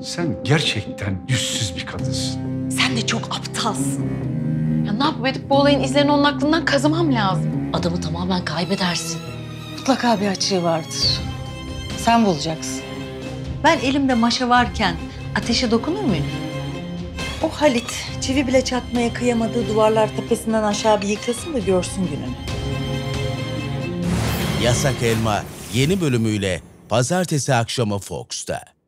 Sen gerçekten yüzsüz bir kadınsın. Sen de çok aptalsın. Ya ne yapıp edip bu olayın izlerini onun aklından kazımam lazım. Adamı tamamen kaybedersin. Mutlaka bir açığı vardır. Sen bulacaksın. Ben elimde maşa varken ateşe dokunur muyum? O Halit çivi bile çakmaya kıyamadığı duvarlar tepesinden aşağı bir yıkılsın da görsün gününü. Yasak Elma yeni bölümüyle pazartesi akşamı Fox'ta.